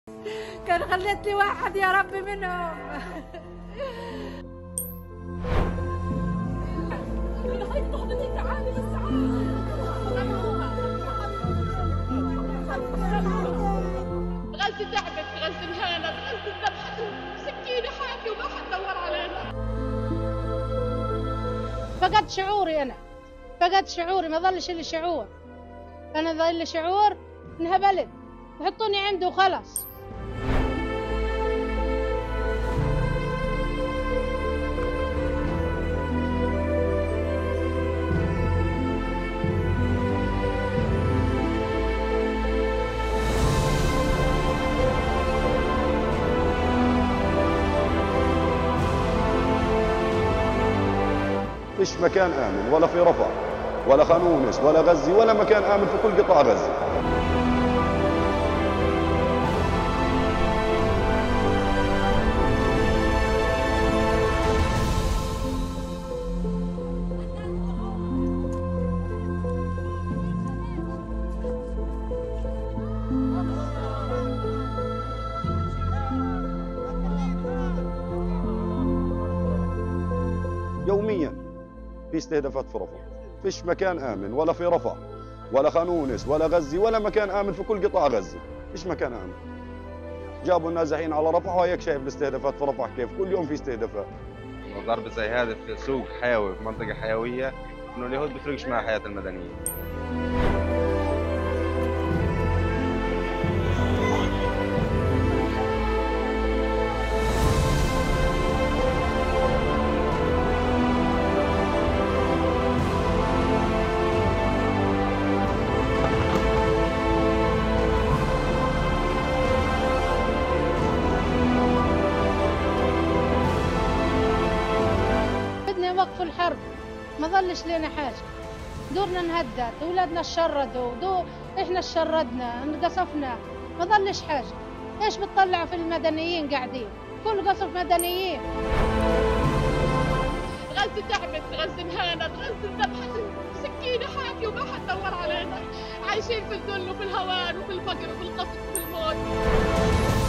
كان خليت لي واحد يا رب منهم. غلت تعبت، غلت انهانت، غلت ذبحت سكينة حافي وما حد دور علينا. فقدت شعوري أنا، فقدت شعوري، ما ظلش لي شعور. أنا ظل لي شعور انهبلت، يحطوني عنده وخلاص. فيش مكان آمن ولا في رفح ولا خان يونس ولا غزة ولا مكان آمن في كل قطاع غزة. يوميا في استهدافات في رفح، فيش مكان آمن ولا في رفح ولا خان يونس ولا غزة ولا مكان آمن في كل قطاع غزة، فيش مكان آمن. جابوا النازحين على رفح وهيك شايف الاستهدافات في رفح كيف كل يوم في استهدافات. ضرب زي هذا في سوق حيوي في منطقة حيوية إنه اليهود بيفرقش مع حياة المدنيين. وقف الحرب ما ظلش لنا حاجة، دورنا انهدت، اولادنا شردوا، احنا شردنا، انقصفنا، ما ظلش حاجة. ايش بتطلعوا في المدنيين قاعدين؟ كل قصف مدنيين. غلت تعبت، غلت انهانت، غلت ذبحت سكينة حافي وما حد دور علينا. عايشين في الذل وفي الهوان وفي الفقر وفي القصف وفي الموت.